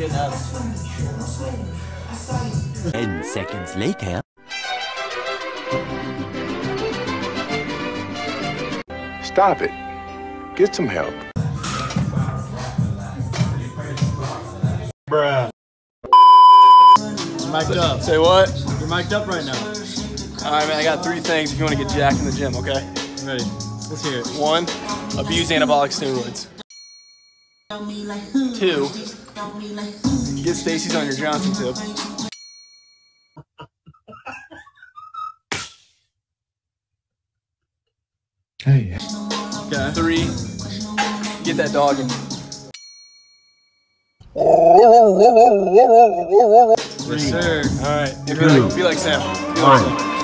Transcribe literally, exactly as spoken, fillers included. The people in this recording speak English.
Ten seconds later. Stop it. Get some help. Bruh. Mic'd up. Say what? You're mic'd up right now. Alright, man, I got three things if you want to get jacked in the gym, okay? Ready. Let's hear it. One, abuse anabolic steroids. Two, get Stacy's on your Johnson tip. Hey. Okay. Three, get that dog in. Yes, sir. Alright, be like, be like Sam. Be like Sam.